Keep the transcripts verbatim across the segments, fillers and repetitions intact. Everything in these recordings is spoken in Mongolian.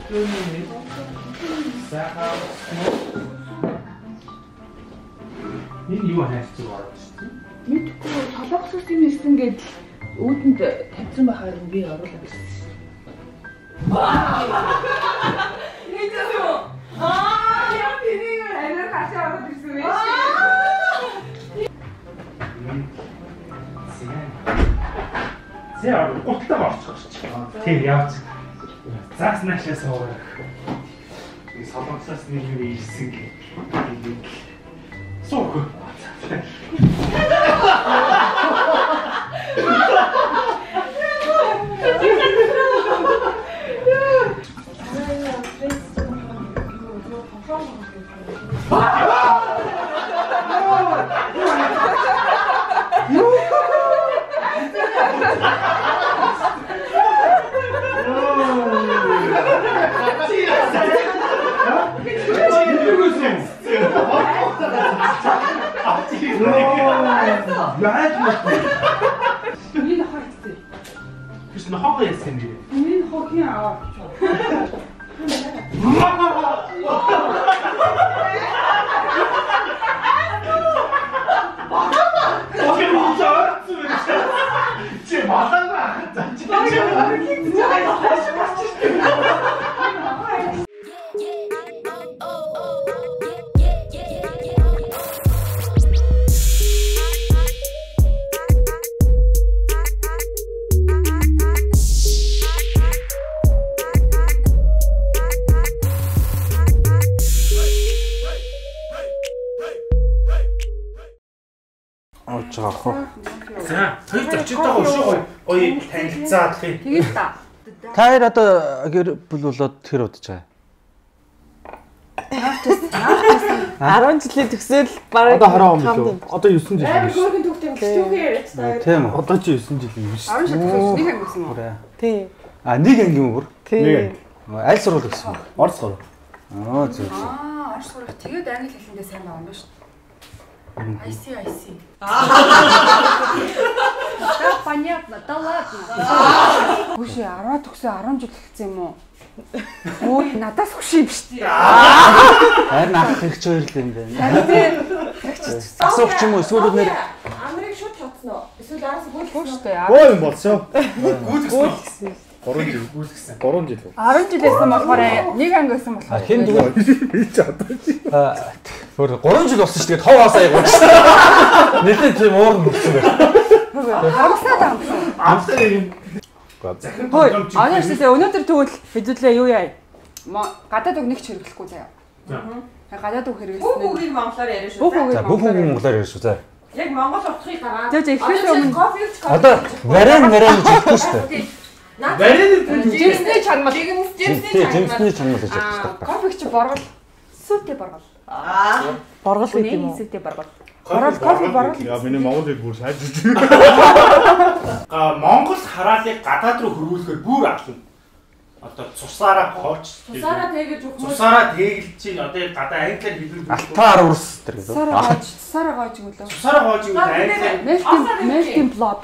Энэ юу хайрч байгаа юм? Мэдгүй толгосос юм ирсэн гэж өөдөнд тавьсан байхаар би оруулаад ирсэн. Нийтээ аа яа тэнийг арай хашаа ороод ирсэн байх шиг. Зэ гуталтаа орчих гэж. Тийм явц. Заас наашаа суугаад. Би солонгосоос нэг юм ирсэн гэх. Суух. Миний хаац. Биш нохоо яасан юм. Миний хоохийн аваа. Охин мууцаа. Чи малаа. За, хоёр зочинтойгоо өшөө гоё танилцаад л. Тэгээд та. Та хоёр одоо гэр бүл болоод тэр удаж байгаа. арван жилийн төгсөөл бараг одоо хараа юм билүү? Одоо дев'эн жил. Аа хөөрхөн төгтөм төөхөө яриач та. Тийм үү. Одоо чи дев'эн жил юм биш. арван жил төгсөж нэг анги гэсэн үү? тий. А нэг анги юм бүр. Тий. Аль сургууль гэсэн үү? Орос сургууль. Аа зөв. Аа, орос сургууль. Тэгээд англи хэлэндээ сайн байгаа юм байна шүү. I see, I see. Да, понятно, да ладно. Үгүй арваад төгсөө арван жил хэлсэн юм уу? Ой, надаас хөш юм шүү дээ. Харин ах их ч хоёр л юм байна. Асуух ч юм уу эсвэл нэр Амрыг шууд татсан уу? Эсвэл араас гүйлсэн шүү дээ. Гоо юм болсон. Гүйцсэн. гурван жил гүйцсэн. гурван жил. арван жил байсан болохоор нэг анги байсан болохоор. хэн дүү Би ч одоо. аа бүр гурван жил болсон шүү дээ. Тов хасаа явуулж. Нийтээ тийм уур нүцсэн байна. Харамсаад байгаа юм байна. Амсаа юм. Захин Хөөе, анаа шүү дээ. Өнөөдөр тэгвэл хэдүүлээ юу яа? Гадаад үг нэг ч хэрэглэхгүй заяа. Аа. Гадаад үг хэрэглэсэн. Бүх үгийг монголоор яриа шүү. Бүх үгийг за бүх үг монголоор ярьж шүү. За. Яг монгол утгыг гаргаад. За за ихээс өмнө Одоо варен варен хэлэхгүй шүү дээ. Варен Жимсний чанмал. Жимсний Тийм, чанмал. жимсний чанмал гэж ярьж Аа, байгаа. кофег чи боргол. Сүтээ боргол. Аа. Боргол гэдэг юм уу? Сүтээ боргол. Боргол кофе боргол. яа миний монгол хэл бүр сайжиж. А Монгол хараалыг гадаад руу хөрвүүлэхээр бүр ална. Одоо цусаараа хооч. Цусаараа тэгэж өгөх юм. Цусаараа тэгэлж чинь одоо гадаа англиар хэлбэр Алтаар урс тэр гэдэг. Сараа гоож, сараа гоож өглөө. Цусаараа хоож юу англиар Melting melting blood.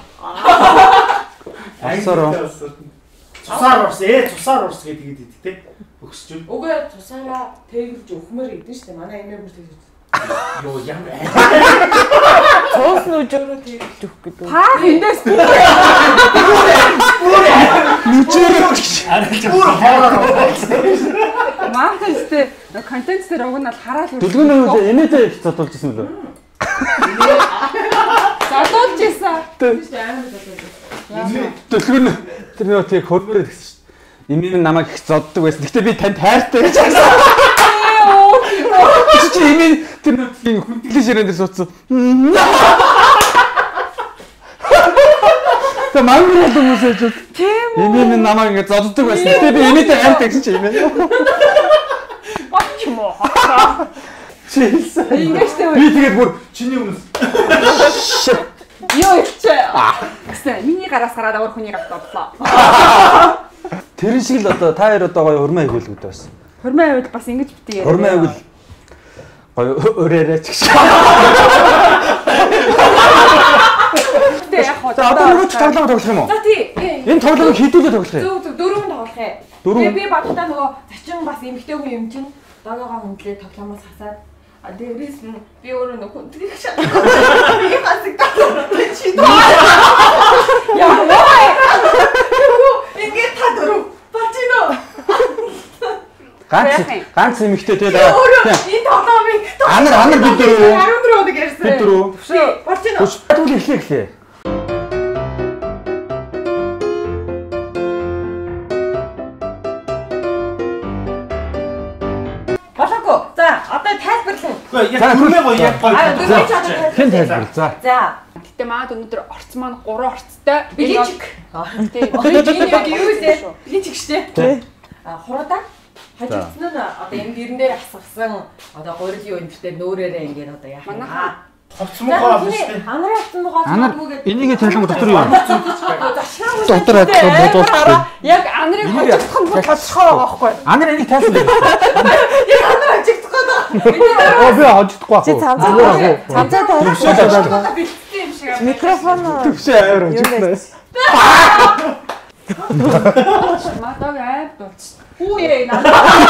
Асараа. цусаар урс ээ цусаар урс гэдэг идэв те. Өгсч. Үгүй цусаараа тэгэлж өгмөр гэдэг шүү дээ. Манай эмээ бүр тэгэж. Йоо ямар Цус нүжөөрөө тэгж өгөх гэдэг. Та эндээс бүр бүр хоороо. маахтай контент дээр уг нь л хараал үү. Дүлгэн үйл энэтэй их зодуулж ирсэн лөө. Задуулж ийсэн. Дүлгэн тэр нөө тэг хөрмөр гэсэн шүү. Имийн намайг их зоддог байсан. Гэтэ би танд хайртай гэж хэлсэн. Чи имийн тэр нөө хүндлэн ширээн дээр суудсан. Тэ мангар юм уу ч. Тийм үү. Имийн намайг ингэ зоддог байсан. Гэтэ би имийтэй хайртай гэсэн чи имээ. Бач юм уу? Чи хэлсэн. Ингэжтэй үү? Би тэгээд бүр чиний өмнөс Юу ичээ. Гэсэн миний гараас гараад өөр хүний гарт одлоо. Тэр шиг л одоо та хоёр одоо гоё хурмаа хөвөлгөд байсан. Хурмаа байвал бас ингэж битээ яриа. Хурмаа хөвөл гоё өрөөрэй ч гэж. Тэ яг хоо. За одоо нөгөө ч тоглоом тоглох юм уу? За тий. Энэ тоглоомыг хэдүүлээ тоглох юм. Зөв зөв дөрөв тоглох ээ. Дөрөв? Тэгээ би баттай нөгөө чин бас эмхтэй хүн юм чин дагаагаа хөндлөө тоглоомоос хасаад а дээрээс нь би өөрөө нөх хүндлэх шатгаа. Би бас гэдэг чи доо. Яа. Ингээд та дөрөв. Бачино. Ганц ганц эмэгтэй тэгээд энэ тоглоомыг анар анар бид дөрөв. арван дөрөв өдөр ярьсан. Бид дөрөв. Бачино. Тэгвэл эхлэе эхлэе. Болоогүй. За, одоо тайлбарлая. Үгүй яг түрмээ гоё яг гоё. Аа, дөрөв чадвар. Хэн тайлбар. За. За. Гэтэ маад өнөөдөр орц маань гурван орцтой. Биличик. Тийм. Энэ яг юу вэ? Биличик штэ. Тий. А хуруудаа хажигдсан нь одоо энэ гэрэн дээр асгасан одоо гурил юу энтертэй нөөрээрээ ингээд одоо яах юм аа. Ховцмохоо биш үү? Анарын автсан байгаа Анар энийг тайлбар дотор юу? Дотор бодуулчих. Яг анарыг хожигдох нь тодорхой байгаа байхгүй. Анар энийг тайлбар. яг анар хажигдах гэдэг. Оо би хожигдохгүй Чи аа. цамцаа цамцаа Бэлтсэн юм шиг. микрофон Төвшөө аваар хожигдохгүй. Мадаг айд болчих. Хүүе наа.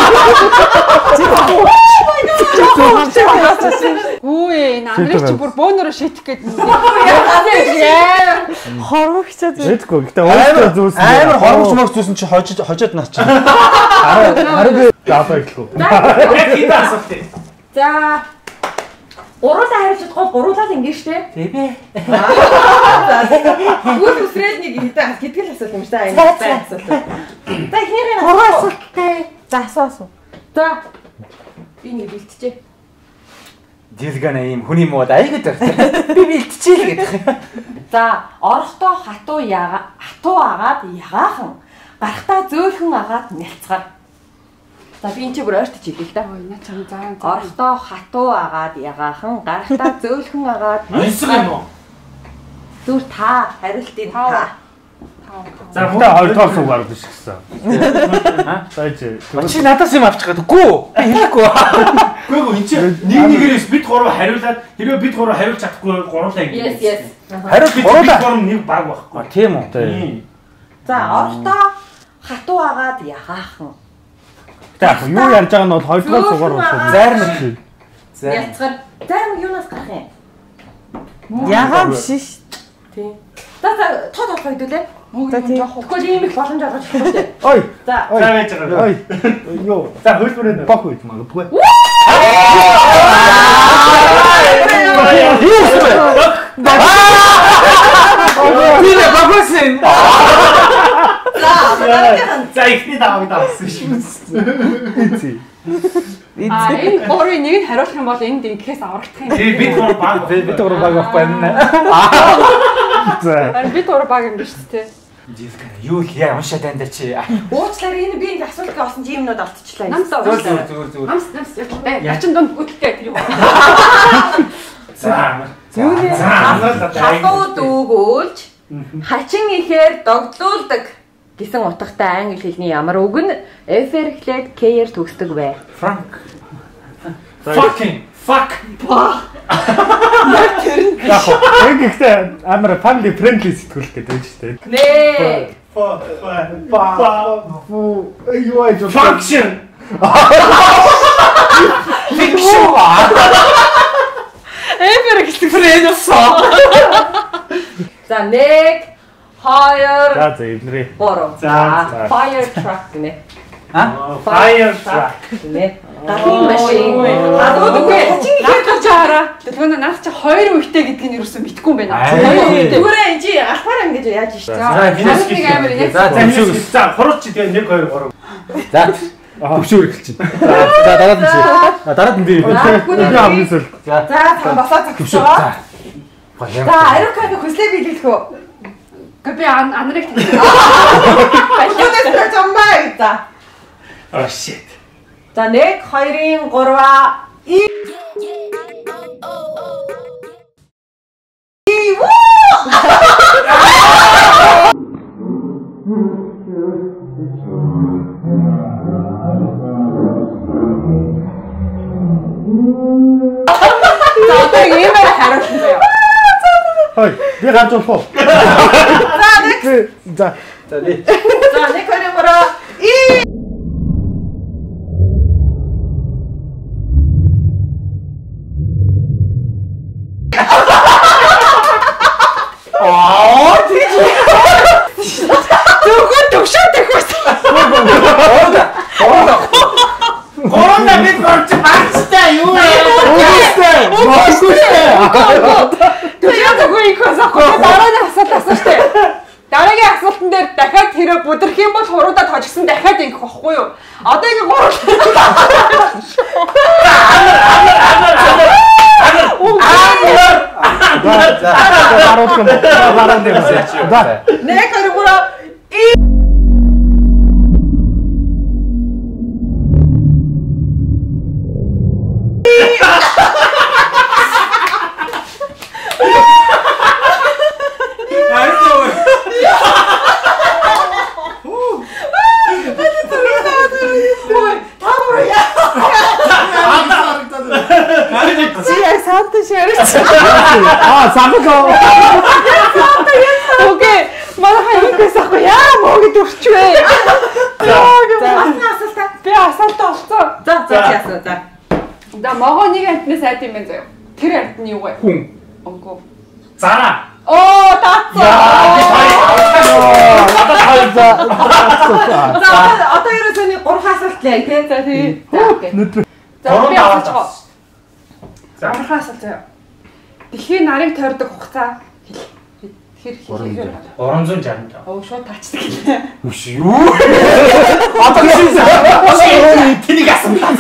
Хүүе наа чи бүр бөөнөрө шийтэх гээд хорвоо хичээд Эдгүй гэхдээ өөртөө зүүсэн. Амар хоромч морч зүүсэн чи хожиж хожоод наач. Хараа хараа би даапаа гэлгүй. Яг хитэ асуулт. За. Гуруулаа харж чадахгүй гуруулаад ингэ штэ. Тийм ээ. Гүйл үсрээд нэг хитэ хэдгэл асуулт юм штэ. Энэ асуулт. За эхнийхээ гурван асуулттай. За асуусан. За. Би нэг бэлтжээ. Дилгана ийм хүний мод айгаад байна. Би бэлтчихээ л гэдэг. За, орохдоо хатуу яга хатуу агаад ягаахан, гарахтаа зөөлхөн агаад нялцгаар. За, би энэ ч бүр ойртож хэлээ л да. Ой, наа чам заа. Орохдоо хатуу агаад ягаахан, гарахтаа зөөлхөн агаад Онцг юм уу? зүр та хариултын та. За мөн хоёр тал суугаар биш гэсэн. Аа сайж. Чи надаас юм авчих гэдэг. Гүү. Би хэлэхгүй. Үгүй энэ чинь нэг нэгээрээс бид гурав хариулаад хэрвээ бид гурав хариулж чадахгүй гурлаа ингэ. Yes, yes. Хариулт бид гурлаа. гурав нэг баг байхгүй. Тийм үү? Тийм. За, орохдоо хатуу агаад ягаахан. За юу ярьж байгаа нь бол хоёр тал суугаар болсон. Зайрмаг. Нялцгаар. Займ юунаас гарах юм? Ягаан биш ш. Тийм. За, за, тоо тоо хэдүүлээ. За тийм. Тэгэхгүй ийм их боломж олгож байгаа шүү дээ. Ой. За, За байж байгаа. Ой. Юу. За хөлбөрөө бох үйд магадгүй. Би нэ багсын. За ихний даваг давсан шүү. Эцээ. А энэ гурвын нэг нь хариулах юм бол энд ингэхээс аврагдах юм. Тэгээ бид гурав баг Би дөрөв баг байхгүй байна. За. Харин бид гурав баг юм биш үү те. Дилгана юу л яа уншаад байна чи. уучлаарай энэ би энэ асуултыг олсон чи юмнууд олдчихлаа. Намсаа Зүгээр уучлаарай. зүгээр зүгээр. Намс намс яг ячин донд гүтлээ тэр юм. За. Юу нэ? За анаа Хатуу дүүгөөлж хачин ихээр догдлуулдаг гэсэн утгатай англи хэлний ямар үг нь F-ээр эхлээд K-ээр төгсдөг вэ? Франк. fucking fuck. Яг гэхдээ амар family friendly сэтгүүл гэдэг юм шүү дээ. Нэ. Фу юу айж Function. Fiction. Эвэр гэсэн фрэнэсо. За нэг хоёр За за эвнэрээ. гурав. За, За fire truck нэ. А? Fire truck. Нэ. Гатын машин. Гадууд үгүй. Хачин ихээр болж байгаараа. Тэгвэл наад чи хоёр үетэй гэдгийг нь юусэн мэдгүй юм байна. Хоёр үетэй. Зүгээр энэ чи алхаар ингэж яаж ш. За, финиш нэг амар яг. За За нэг за хурууч чи тэгээ нэг хоёр гурав. За. Төвшөөр эхэлж байна. За дараад нь чи. Дараад нь би. Би хамгийн сүүл. За цаг басаа Төвшөөр. цагсаа. За. За аэрокаг хүслээ биелэх үү? Гэ би анарыг тавьсан. Юунаас зомбай за. Oh shit. За нэг хоёрын гурваа и За одоо иймэр хариулсан заяа. Хой, би гарч болох уу? за нэг За. За би. за нэг хоёрын гурваа и Аа тэгж. Зөвхөн төгшөөтэй хөөс. Корона бид борч баачтай юу яа. Үгүйстэй. Үгүйстэй. Төгшөөгүй ихээс ахгүй. Дараагийн асуулт асууж штэ. Дараагийн асуултан дээр дахиад тэрэ бүдрэх юм бол хуруудаа тожгсон дахиад ингэх байхгүй юу? Одоо ингэ гурав. Барууд юм. Барууд юм. Да. Нэг гурав. Аа самбаа. Окей. Манай хаяг гэсэхгүй яа мөөг дөрчвээ. За асуулт. Би асуулт олцоо. За за чи асуу за. Да могоо нэг амтнаас айд юм байна заяа. Тэр амт нь юу вэ? Хүн. Онго. Зараа. Оо таацаа. За одоо ерөөсөө нэг гурван асуулт лээ тий. За тий. За окей. За би асуучих. За гурван асуулт заяа. Дэлхийн нарыг тойрдог хугацаа хэр хэр орон зүүн жаргал. оо шууд таачдаг гэлээ. Үш юу? Одоо шийдсэн. Тэнийг асуулаа.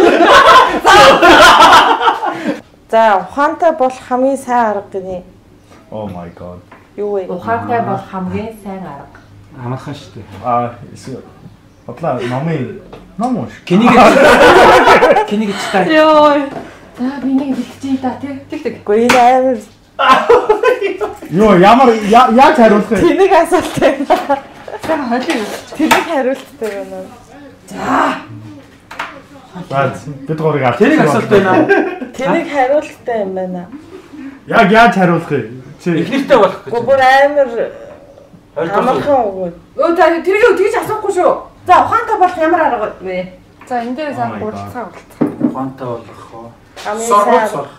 За ухаантай болох хамгийн сайн арга гинэ. Oh my god. Юу вэ? Ухаантай бол хамгийн сайн арга. Амархан шүү дээ. Аа эсвэл бодлоо номын ном уу? Кинийг кинийг читай. Йоо. За би нэг хэлчихье да тий. Тэг тэг. Гэхдээ энэ амар Юу ямар яаж хариулах вэ? тэнэг асуулттай. За хойлоо. Тэнэг хариулттай байна. За бид гурыг авч. Тэрийг асуулт байна. Тэнэг хариулттай юм байна. Яг яаж хариулах вэ? Чи Эхнэртэй болох гэж. Гүр амар амархан уу. Өө за тэрийг тэгж асуухгүй шүү. За ухаантай болох ямар арга вэ? За энэ дээр сайн Oh my гурцаа гурцаа. Ухаантай болох уу? Хамгийн Соргоц сайн. сор.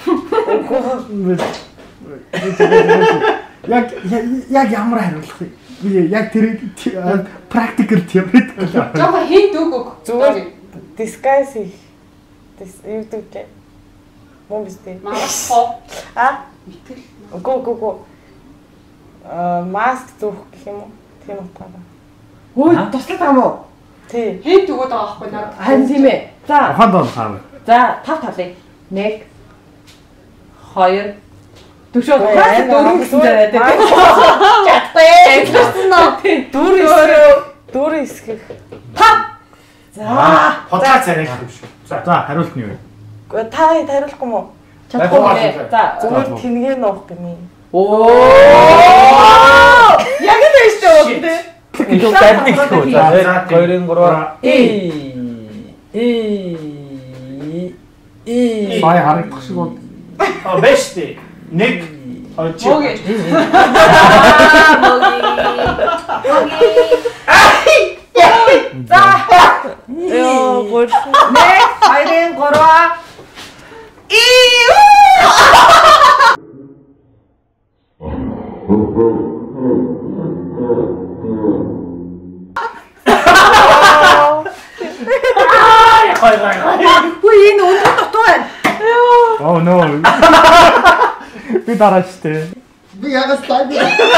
яг яг ямар хариулах вэ? Би яг тэр практикал теорет гэж. Жохо хин дүг үг. Зүгээр disguise хийх. Дис юу гэдэг. Мөн бистэ. Маасхо. А? Гү гү гү. Аа маск зүүх гэх юм уу? Тийм утгаараа. Өө туслах юм уу? Тий. Хин дүгөөд байгаа байхгүй наа. Харин тийм ээ. За Ухаанд бол хаа. за тав талыг. нэг хоёр Түшөө Ой, ухаан айн дөрөв гэсэн зараад байдаг. Чадтай. Тэгсэн нөө. Дүр эсгэх. Дүр эсгэх. За Хотлоо царай юм шүү. За хариулт нь юу вэ? Гэхдээ та хэд хариулахгүй мó? чадахгүй нэ. За Зүгээр тэнгээ нуух гэмий. оо яг л байж таа үү. Илүү дайрдаг шүү. За хоёрын гурав. И и и Сая харагдах шиг бол. А бэш тий. Нэг очи. Мөг. За Ёо гоо. нэг хоёрын гурав и Үгүй энэ өндөр дутуу байна. Oh no. Би дараачтай. Би ягас таг.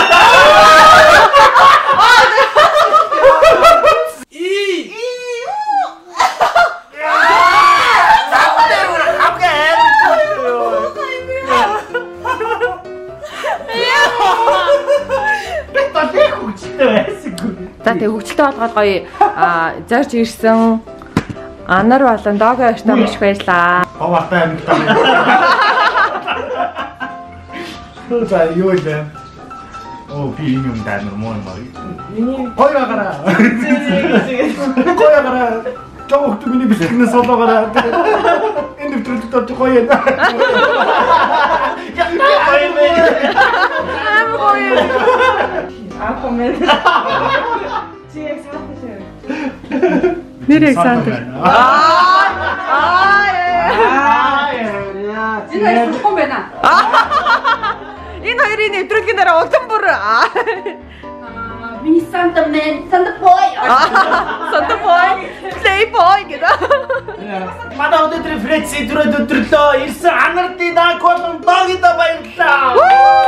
За тэг хөвгөлтэй болгоод гоё а зорж ирсэн Анар болон Дого اشتا маш баярлаа. Хаваатай амьтаа. За юу вэ? Оо би юм даа нормал маа. Гоё гараа. Гоё гараа. Жог түмний бэлтгэнээс солоогоо. Энэ дэвтрэлд гоё юм. Аа комент. Чи эксантер. Нэр эксантер. Аа Энэ хоёр болохгүй байна. энэ хоёр өнөөдрийн нэвтрүүлгийн дараа удам бүр аа. Би Сантамен, Сантапой. Сантапой, Playboy гэдэг. Манай өнөөдрийн Фрэц өдрөд өдөрлөө. Ирсэн анардын наколон догида баярлалаа.